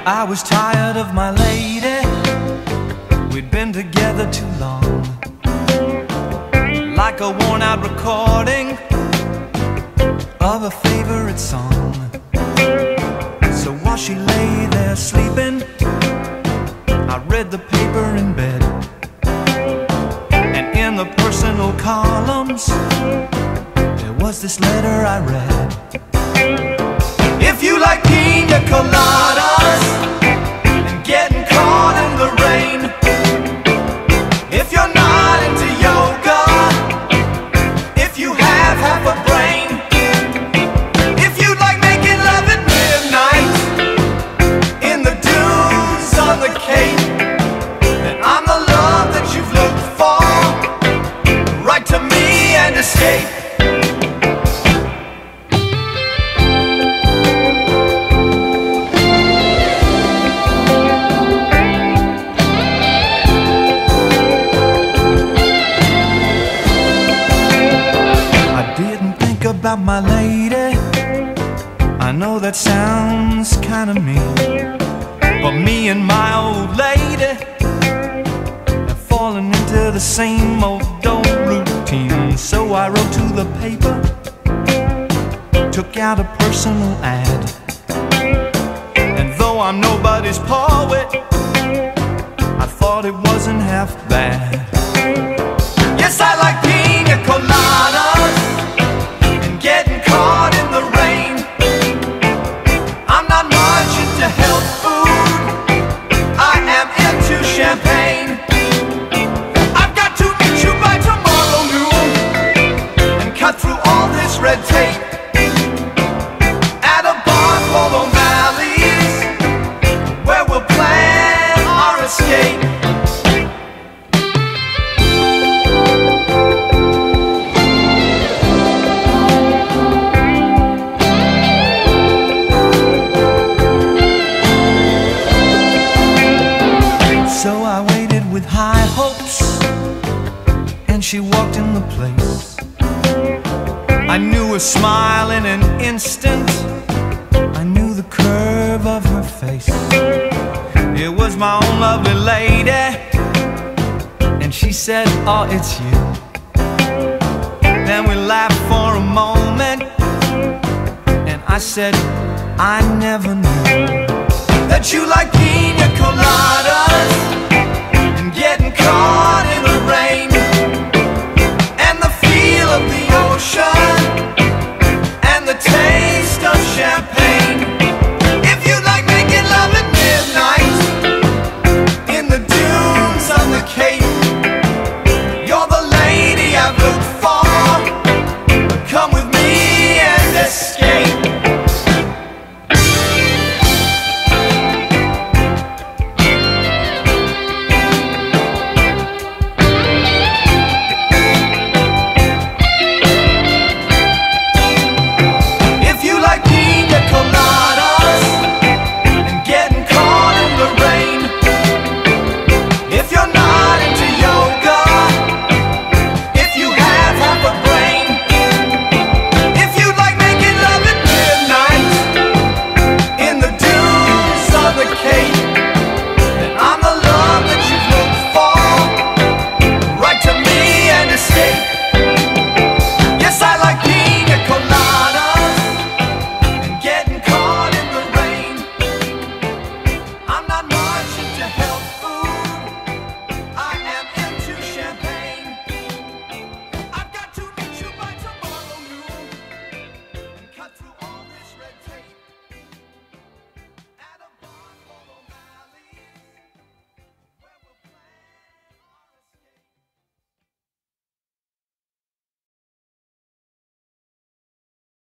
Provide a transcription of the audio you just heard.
I was tired of my lady. We'd been together too long, like a worn-out recording of a favorite song. So while she lay there sleeping, I read the paper in bed, and in the personal columns there was this letter I read. If you like piña coladas and getting caught in the rain, if you're not into yoga, if you have half a brain, if you like making love at midnight in the dunes on the Cape, then I'm the love that you've looked for. Write to me and escape. About my lady, I know that sounds kinda mean, but me and my old lady have fallen into the same old routine. So I wrote to the paper, took out a personal ad, and though I'm nobody's poet, I thought it wasn't half bad. Yes, I like piña coladas, getting caught in the rain. I'm not much into health food, I am into champagne. I've got to meet you by tomorrow noon and cut through all this red tape at a bar called O'Malley's, where we'll plan our escape. High hopes, and she walked in the place. I knew her smile in an instant, I knew the curve of her face. It was my own lovely lady, and she said, oh, it's you. Then we laughed for a moment, and I said, I never knew that you like piña colada